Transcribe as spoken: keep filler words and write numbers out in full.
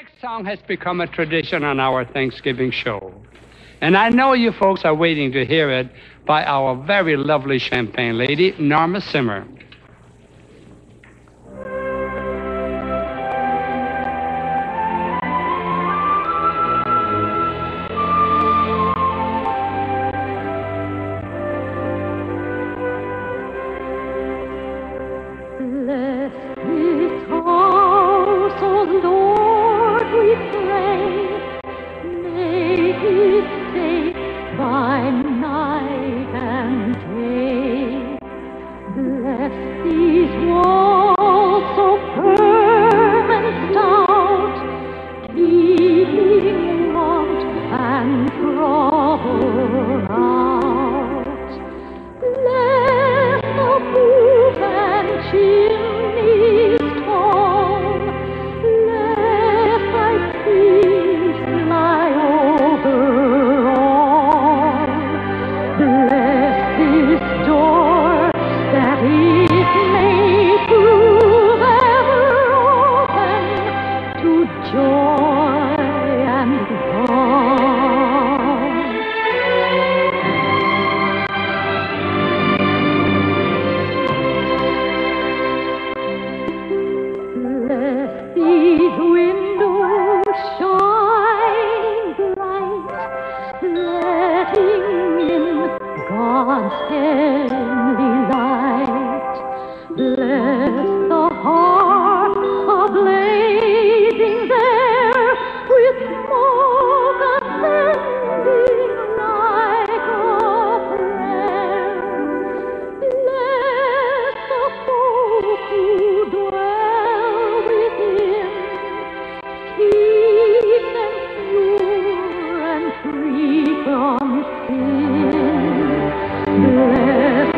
next song has become a tradition on our Thanksgiving show. And I know you folks are waiting to hear it by our very lovely champagne lady, Norma Zimmer. Bless